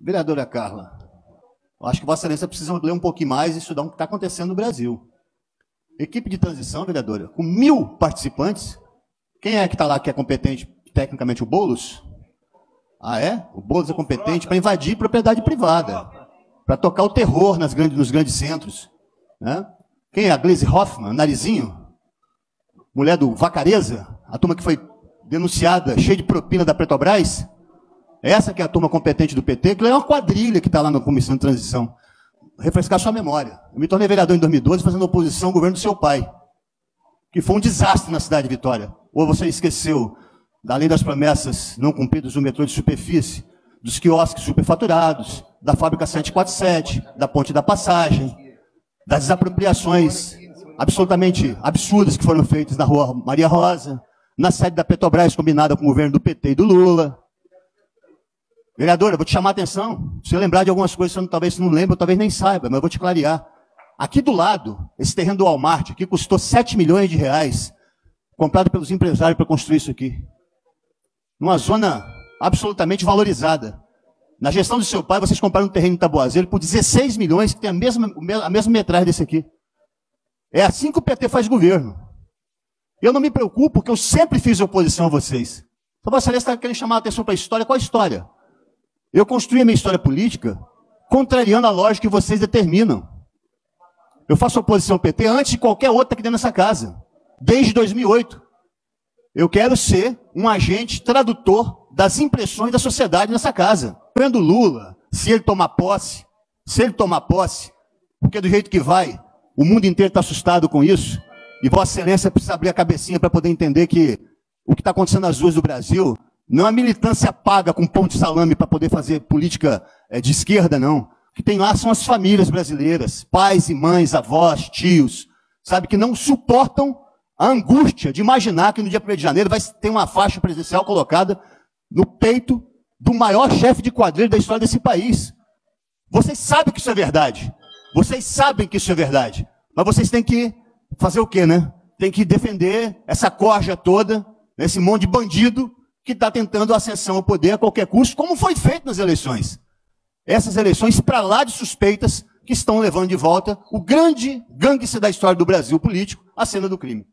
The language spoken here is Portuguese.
Vereadora Carla, eu acho que Vossa Excelência precisa ler um pouquinho mais e estudar o que está acontecendo no Brasil. Equipe de transição, vereadora, com 1000 participantes. Quem é que está lá que é competente tecnicamente? O Boulos? Ah, é? O Boulos é competente para invadir propriedade privada, para tocar o terror nos grandes centros. Né? Quem é? A Gleisi Hoffmann, Narizinho? Mulher do Vacareza? A turma que foi denunciada, cheia de propina da Petrobras? Essa que é a turma competente do PT, que é uma quadrilha que está lá na Comissão de Transição. Refrescar sua memória. Eu me tornei vereador em 2012 fazendo oposição ao governo do seu pai, que foi um desastre na cidade de Vitória. Ou você esqueceu da lei das promessas não cumpridas do metrô de superfície, dos quiosques superfaturados, da fábrica 747, da ponte da passagem, das desapropriações absolutamente absurdas que foram feitas na rua Maria Rosa, na sede da Petrobras combinada com o governo do PT e do Lula. Vereadora, eu vou te chamar a atenção. Se você lembrar de algumas coisas, talvez você não lembre, ou talvez nem saiba, mas eu vou te clarear. Aqui do lado, esse terreno do Walmart, que custou 7 milhões de reais, comprado pelos empresários para construir isso aqui. Numa zona absolutamente valorizada. Na gestão do seu pai, vocês compraram um terreno em Taboazeiro por 16 milhões, que tem a mesma metragem desse aqui. É assim que o PT faz governo. Eu não me preocupo, porque eu sempre fiz oposição a vocês. Então, Vossa Excelência está querendo chamar a atenção para a história. Qual a história? Eu construí a minha história política contrariando a lógica que vocês determinam. Eu faço oposição ao PT antes de qualquer outra aqui dentro dessa casa. Desde 2008. Eu quero ser um agente tradutor das impressões da sociedade nessa casa. Vendo Lula, se ele tomar posse, porque do jeito que vai, o mundo inteiro está assustado com isso, e Vossa Excelência precisa abrir a cabecinha para poder entender que o que está acontecendo nas ruas do Brasil não é a militância paga com pão de salame para poder fazer política de esquerda, não. O que tem lá são as famílias brasileiras, pais e mães, avós, tios, sabe, que não suportam a angústia de imaginar que no dia 1º de janeiro vai ter uma faixa presidencial colocada no peito do maior chefe de quadrilha da história desse país. Vocês sabem que isso é verdade. Vocês sabem que isso é verdade. Mas vocês têm que fazer o quê, né? Tem que defender essa corja toda, esse monte de bandido que está tentando a ascensão ao poder a qualquer custo, como foi feito nas eleições. Essas eleições para lá de suspeitas que estão levando de volta o grande gangster da história do Brasil político à cena do crime.